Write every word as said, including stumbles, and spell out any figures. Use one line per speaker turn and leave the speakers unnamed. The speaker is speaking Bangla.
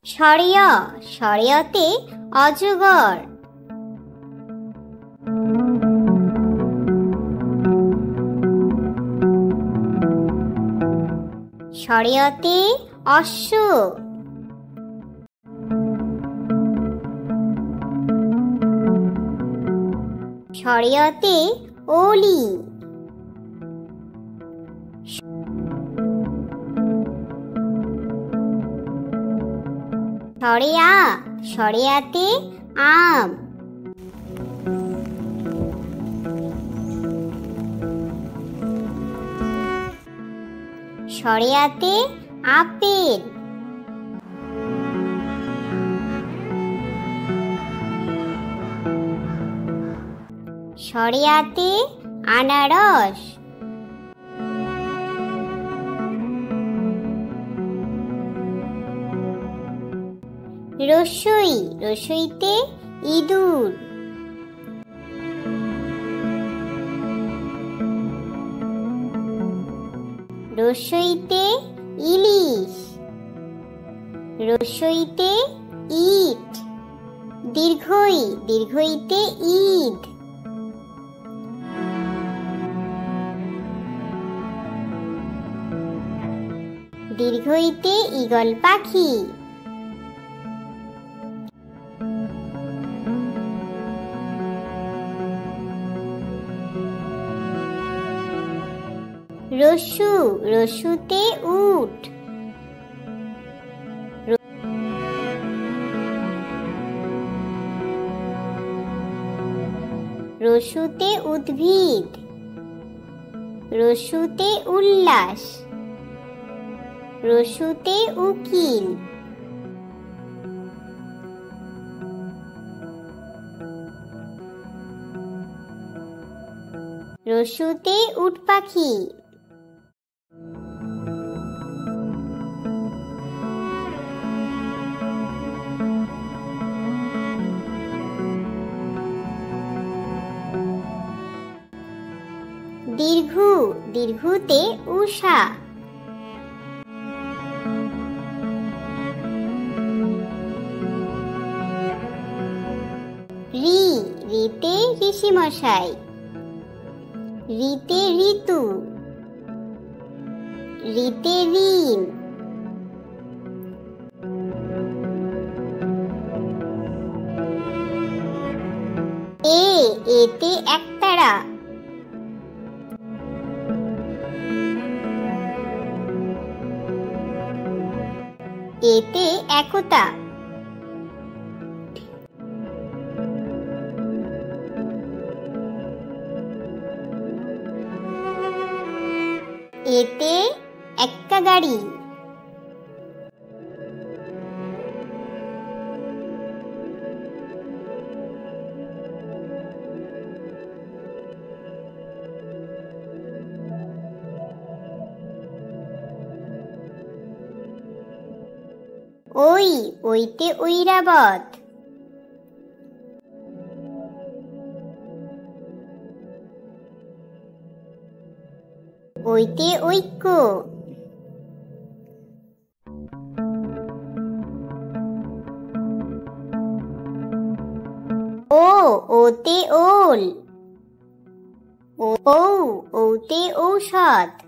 সরিয়া সরিয়াতে অজগর। সরিয়াতে অশ্ব। সরিয়াতে ওলি। সরিয়া সরিয়াতে আম। সরিয়াতে আপেল। সরিয়াতে আনারস। রসই রসইতে ইঁদুর। রসইতে ইলিশ। রসইতে ইট। দীর্ঘই দীর্ঘইতে ঈদ। দীর্ঘইতে ঈগল পাখি। রস্যু রস্যুতে উট। রস্যুতে উদ্ভিদ। রস্যুতে উল্লাস। রস্যুতে উকিল। রস্যুতে উট পাখি। দীর্ঘ দীর্ঘতে উষা। রি রিতে ঋষিমশাই। রিতে ঋতু। রিতে ঋণ। এ এতে একতারা। এতে একতা। এতে এক্কা গাড়ি। ওই ওইতে ঐরাবত। ওইতে ঐক্য। ও ওতে ওল। ও ওতে ঔষধ।